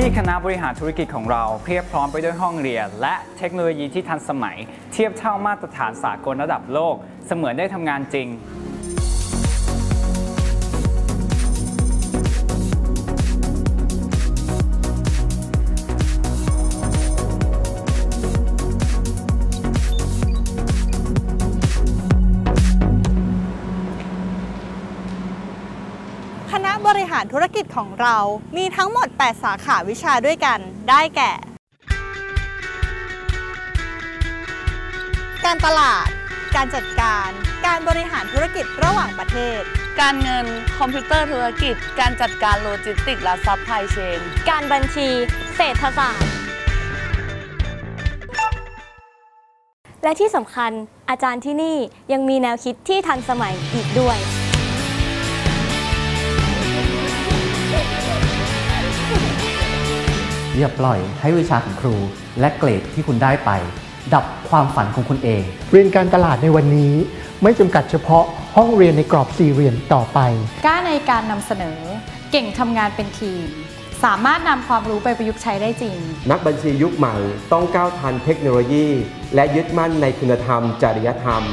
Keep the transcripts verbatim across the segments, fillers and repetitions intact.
ที่คณะบริหารธุรกิจของเราเพียบพร้อมไปด้วยห้องเรียนและเทคโนโลยีที่ทันสมัยเทียบเท่ามาตรฐานสากลระดับโลกเสมือนได้ทำงานจริงคณะบริหารธุรกิจของเรามีทั้งหมดแปดสาขาวิชาด้วยกันได้แก่ การตลาดการจัดการการบริหารธุรกิจระหว่างประเทศการเงินคอมพิวเตอร์ธุรกิจการจัดการโลจิสติกส์และซัพพลายเชนการบัญชีเศรษฐศาสตร์และที่สำคัญอาจารย์ที่นี่ยังมีแนวคิดที่ทันสมัยอีกด้วยอย่าปล่อยให้วิชาของครูและเกรดที่คุณได้ไปดับความฝันของคุณเองเรียนการตลาดในวันนี้ไม่จำกัดเฉพาะห้องเรียนในกรอบสี่เหลี่ยมต่อไปกล้าในการนำเสนอเก่งทำงานเป็นทีมสามารถนำความรู้ไปประยุกต์ใช้ได้จริงนักบัญชียุคใหม่ต้องก้าวทันเทคโนโลยีและยึดมั่นในคุณธรรมจริยธรรม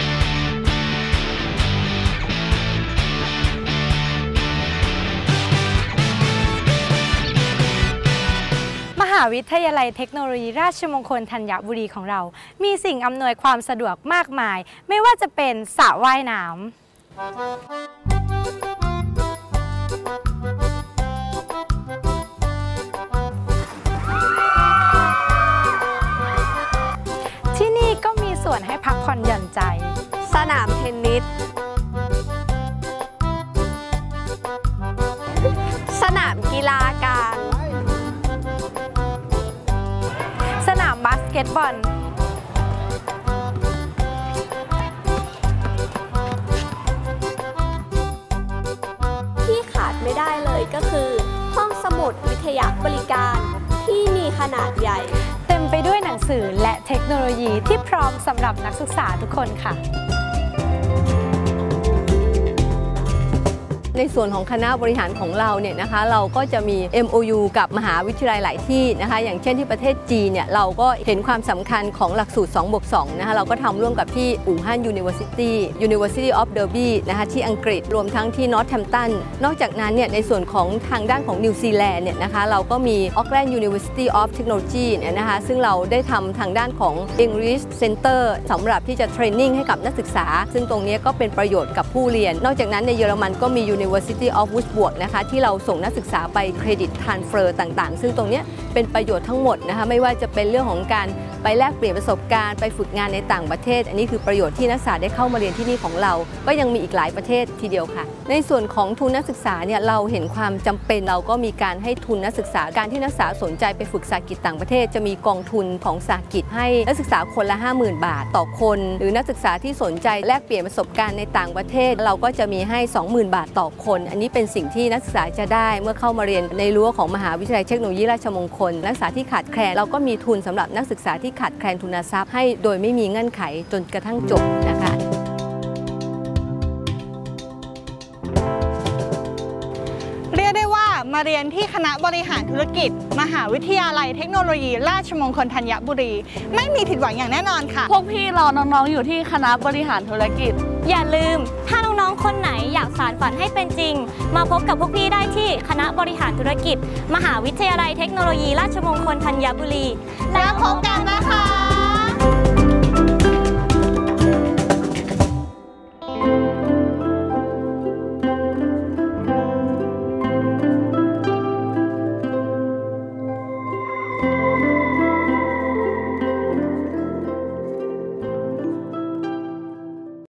มหาวิทยาลัยเทคโนโลยีราชมงคลธัญบุรีของเรามีสิ่งอำนวยความสะดวกมากมายไม่ว่าจะเป็นสระว่ายน้ำที่นี่ก็มีส่วนให้พักผ่อนหย่อนใจสนามเทนนิสสนามกีฬากลางสนามบาสเกตบอลที่ขาดไม่ได้เลยก็คือห้องสมุดวิทยาบริการที่มีขนาดใหญ่เต็มไปด้วยหนังสือและเทคโนโลยีที่พร้อมสำหรับนักศึกษาทุกคนค่ะในส่วนของคณะบริหารของเราเนี่ยนะคะเราก็จะมี เอ็ม โอ ยู กับมหาวิทยาลัยหลายที่นะคะอย่างเช่นที่ประเทศจีนเนี่ยเราก็เห็นความสำคัญของหลักสูตร สองบวกสอง นะคะเราก็ทำร่วมกับที่อู่ฮั่น University University of Derby นะคะที่อังกฤษรวมทั้งที่ Northampton นอกจากนั้นเนี่ยในส่วนของทางด้านของนิวซีแลนด์เนี่ยนะคะเราก็มี Auckland University of Technology เนี่ยนะคะซึ่งเราได้ทำทางด้านของ English Center สำหรับที่จะเทรนนิ่งให้กับนักศึกษาซึ่งตรงนี้ก็เป็นประโยชน์กับผู้เรียนนอกจากนั้นในเยอรมันก็มี University of Würzburg นะคะที่เราส่งนักศึกษาไปเครดิตทรานสเฟอร์ต่างๆซึ่งตรงนี้เป็นประโยชน์ทั้งหมดนะคะไม่ว่าจะเป็นเรื่องของการไปแลกเปลี่ยนประสบการณ์ไปฝึกงานในต่างประเทศอันนี้คือประโยชน์ที่นักศึกษาได้เข้ามาเรียนที่นี่ของเราก็ยังมีอีกหลายประเทศทีเดียวค่ะในส่วนของทุนนักศึกษาเนี่ยเราเห็นความจำเป็นเราก็มีการให้ทุนนักศึกษาการที่นักศึกษาสนใจไปฝึกภาษาอังกฤษต่างประเทศจะมีกองทุนของภาษาอังกฤษให้นักศึกษาคนละ ห้าหมื่น บาทต่อคนหรือนักศึกษาที่สนใจแลกเปลี่ยนประสบการณ์ในต่างประเทศเราก็จะมีให้ สองหมื่น บาทต่อคนอันนี้เป็นสิ่งที่นักศึกษาจะได้เมื่อเข้ามาเรียนในรั้วของมหาวิทยาลัยเทคโนโลยีราชมงคลนักศึกษาที่ขาดแคลนเราก็มีทุนสำหรับนักศึกษาที่ขาดแคลนทุนทรัพย์ให้โดยไม่มีเงื่อนไขจนกระทั่งจบนะคะเรียกได้ว่ามาเรียนที่คณะบริหารธุรกิจมหาวิทยาลัยเทคโนโลยีราชมงคลธัญบุรีไม่มีผิดหวังอย่างแน่นอนค่ะพวกพี่รอน้องๆอยู่ที่คณะบริหารธุรกิจอย่าลืมถ้าน้องๆคนไหนอยากสานฝันให้เป็นจริงมาพบกับพวกพี่ได้ที่คณะบริหารธุรกิจมหาวิทยาลัยเทคโนโลยีราชมงคลธัญบุรีแล้วพบกันนะคะ